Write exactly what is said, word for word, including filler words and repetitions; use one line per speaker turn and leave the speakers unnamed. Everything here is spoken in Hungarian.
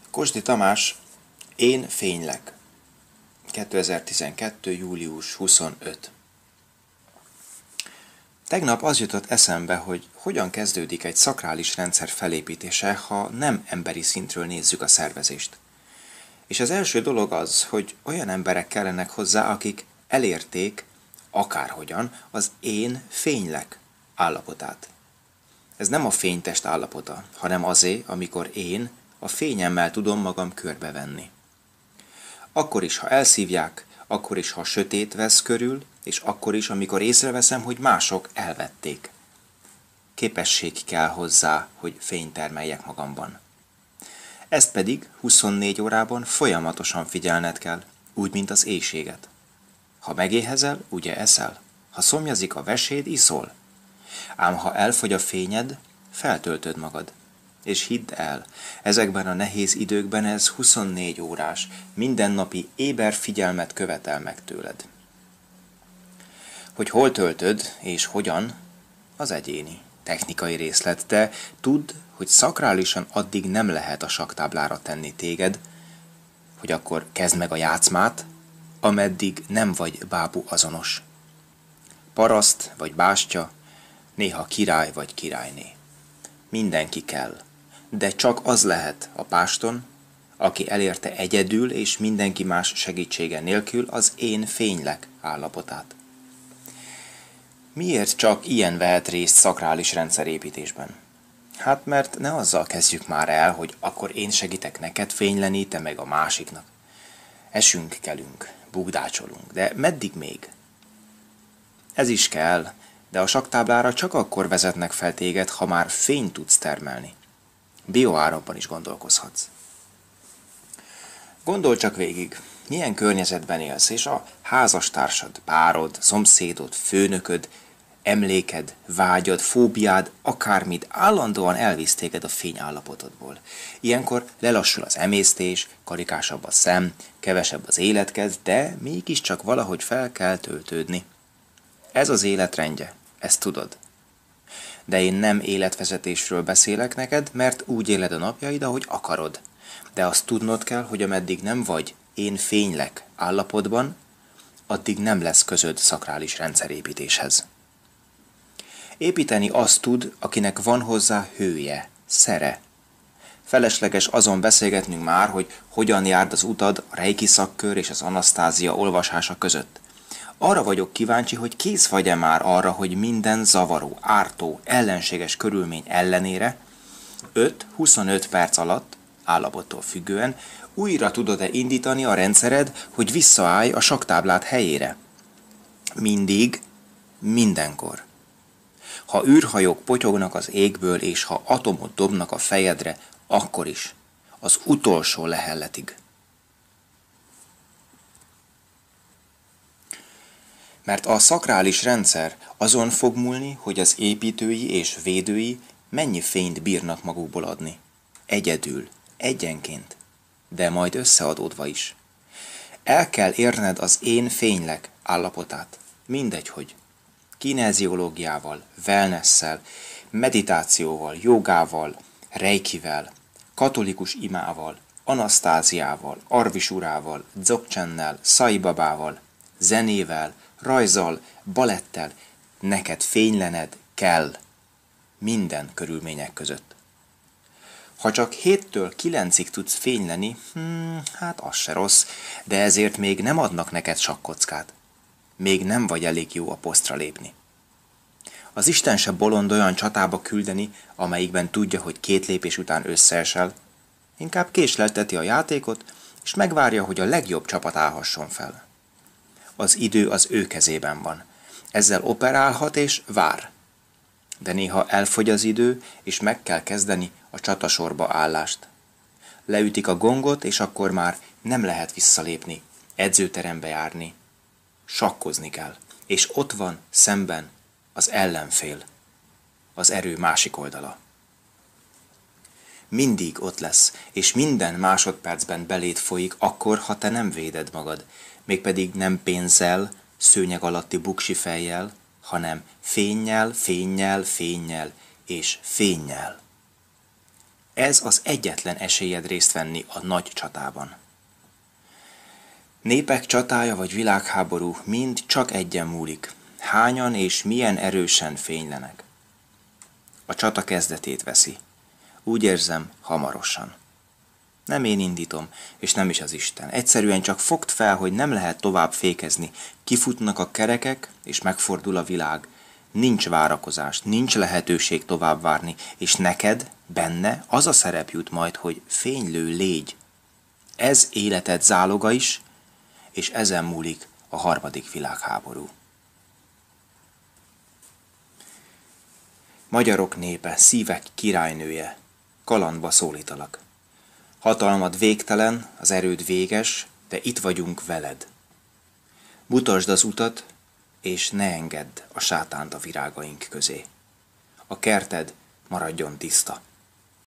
Kosdi Tamás, Én fénylek. kétezer-tizenkettő. július huszonötödike. Tegnap az jutott eszembe, hogy hogyan kezdődik egy szakrális rendszer felépítése, ha nem emberi szintről nézzük a szervezést. És az első dolog az, hogy olyan emberek kellenek hozzá, akik elérték, akárhogyan, az én fénylek állapotát. Ez nem a fénytest állapota, hanem azé, amikor én a fényemmel tudom magam körbevenni. Akkor is, ha elszívják, akkor is, ha sötét vesz körül, és akkor is, amikor észreveszem, hogy mások elvették. Képesség kell hozzá, hogy fényt termeljek magamban. Ezt pedig huszonnégy órában folyamatosan figyelned kell, úgy, mint az éhséget. Ha megéhezel, ugye eszel. Ha szomjazik a veséd, iszol. Ám ha elfogy a fényed, feltöltöd magad. És hidd el, ezekben a nehéz időkben ez huszonnégy órás, mindennapi éber figyelmet követel meg tőled. Hogy hol töltöd és hogyan, az egyéni, technikai részlet, de tudd, hogy szakrálisan addig nem lehet a sakktáblára tenni téged, hogy akkor kezd meg a játszmát, ameddig nem vagy bábú azonos. Paraszt vagy bástya, néha király vagy királyné. Mindenki kell, de csak az lehet a páston, aki elérte egyedül és mindenki más segítsége nélkül az én fénylek állapotát. Miért csak ilyen vehet részt szakrális rendszerépítésben? Hát mert ne azzal kezdjük már el, hogy akkor én segítek neked fényleni, te meg a másiknak. Esünk, kelünk, bugdácsolunk, de meddig még? Ez is kell, de a sakktáblára csak akkor vezetnek fel téged, ha már fényt tudsz termelni. Bioáramban is gondolkozhatsz. Gondolj csak végig, milyen környezetben élsz, és a házastársad, párod, szomszédod, főnököd, emléked, vágyad, fóbiád, akármit állandóan elvisz téged a fényállapotodból. Ilyenkor lelassul az emésztés, karikásabb a szem, kevesebb az életkedv, de mégiscsak valahogy fel kell töltődni. Ez az életrendje, ezt tudod. De én nem életvezetésről beszélek neked, mert úgy éled a napjaid, ahogy akarod. De azt tudnod kell, hogy ameddig nem vagy én fénylek állapotban, addig nem lesz közöd szakrális rendszerépítéshez. Építeni azt tud, akinek van hozzá hője, szere. Felesleges azon beszélgetnünk már, hogy hogyan járd az utad a reiki szakkör és az anasztázia olvasása között. Arra vagyok kíváncsi, hogy kész vagy-e már arra, hogy minden zavaró, ártó, ellenséges körülmény ellenére öt-huszonöt perc alatt, állapottól függően, újra tudod-e indítani a rendszered, hogy visszaállj a sakktáblát helyére. Mindig, mindenkor. Ha űrhajók potyognak az égből, és ha atomot dobnak a fejedre, akkor is, az utolsó lehelletig. Mert a szakrális rendszer azon fog múlni, hogy az építői és védői mennyi fényt bírnak magukból adni. Egyedül, egyenként, de majd összeadódva is. El kell érned az én fénylek állapotát. Mindegy, hogy kineziológiával, wellnesszel, meditációval, jogával, reikivel, katolikus imával, anasztáziával, arvisurával, dzogcsennel, szaibabával, zenével, rajzzal, balettel, neked fénylened kell minden körülmények között. Ha csak héttől kilencig tudsz fényleni, hmm, hát az se rossz, de ezért még nem adnak neked sakkockát. Még nem vagy elég jó a posztra lépni. Az Isten se bolond olyan csatába küldeni, amelyikben tudja, hogy két lépés után összeesel. Inkább késlelteti a játékot, és megvárja, hogy a legjobb csapat állhasson fel. Az idő az ő kezében van. Ezzel operálhat és vár. De néha elfogy az idő, és meg kell kezdeni a csatasorba állást. Leütik a gongot, és akkor már nem lehet visszalépni, edzőterembe járni. Sakkozni kell, és ott van szemben az ellenfél, az erő másik oldala. Mindig ott lesz, és minden másodpercben beléd folyik akkor, ha te nem véded magad, mégpedig nem pénzzel, szőnyeg alatti buksi fejjel, hanem fénnyel, fénnyel, fénnyel és fénnyel. Ez az egyetlen esélyed részt venni a nagy csatában. Népek csatája vagy világháború mind csak egyen múlik. Hányan és milyen erősen fénylenek. A csata kezdetét veszi. Úgy érzem, hamarosan. Nem én indítom, és nem is az Isten. Egyszerűen csak fogd fel, hogy nem lehet tovább fékezni. Kifutnak a kerekek, és megfordul a világ. Nincs várakozás, nincs lehetőség tovább várni, és neked, benne az a szerep jut majd, hogy fénylő légy. Ez életed záloga is, és ezen múlik a harmadik világháború. Magyarok népe, szívek királynője, kalandba szólítalak. Hatalmad végtelen, az erőd véges, de itt vagyunk veled. Mutasd az utat, és ne engedd a sátánt a virágaink közé. A kerted maradjon tiszta.